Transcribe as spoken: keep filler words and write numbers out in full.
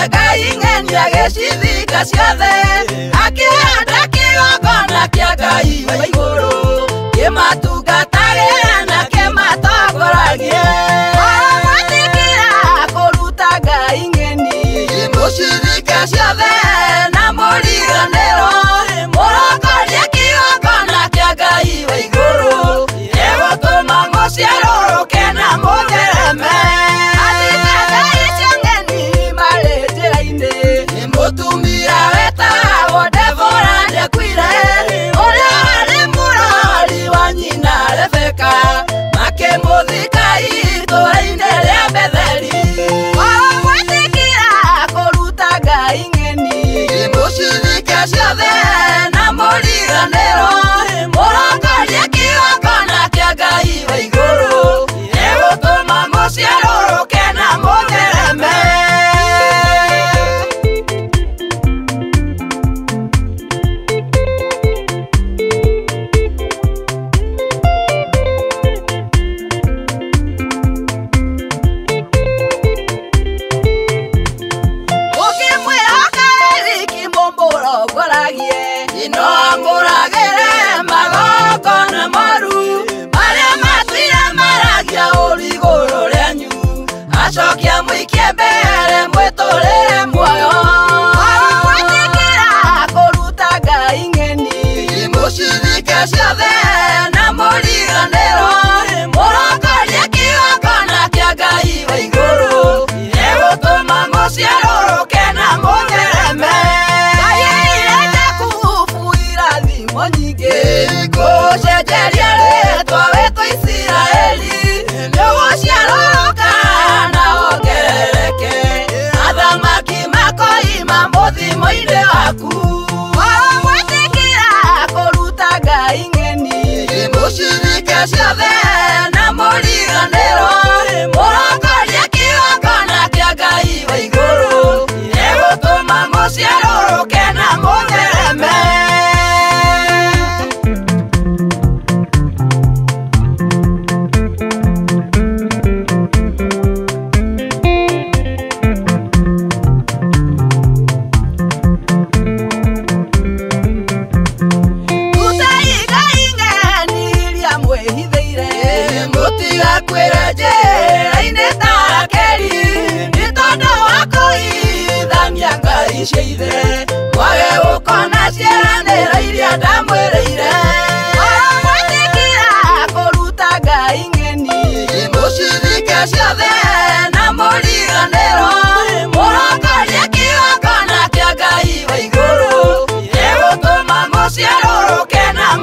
Ngai ng'eni agĩcithika ciothe akĩhanda kĩgongona kĩa Ngai wa igũrũ kĩmatungatagĩra na kĩmatongoragie gwĩtĩkĩra kũruta Ngai ng'eni mũcithike ciothe na mũriganĩro mũrongorie kĩgongona kĩa Ngai wa igũrũ egũtũma mũciarũrũke na mũthereme mutumia wetagwo Debora nĩakuire ũrĩa warĩ mũrori wa nyina Rebeka makĩmũthika itũũra-inĩ rĩa Betheli gwĩtĩkĩra kũruta Ngai ng'eni mũcithike ciothe na mũriganĩro mũrongorie kĩgongona kĩa Ngai wa igũrũ egũtũma mũciarũrũke na mũthereme acokia mũikie mbere mwĩtũrĩre muoyo gwĩtĩkĩra kũruta Ngai ng'eni mũcithike ciothe na mũriganĩro mũrongorie kĩgongona kĩa Ngai wa igũrũ egũtũma mũciarũrũke na mũthereme Ngai ĩire Jakubu irathimo nyingĩ gũcenjeria rĩtwa wĩtwo Isiraeli nĩgũciarũrũka muthimo-inĩ waku gwĩtĩkĩra kũruta Ngai ng'eni mũcithike ciothe na mũriganĩro mũrongorie kĩgongona kĩa Ngai wa igũrũ egũtũma mũciarũrũke na mũthereme mwage gũkona ciĩranĩro iria ndamwĩrĩire gwĩtĩkĩra kũruta Ngai ng'eni mũcithike ciothe na mũriganĩro mũrongorie kĩgongona kĩa Ngai wa igũrũ egũtũma mũciarũrũke na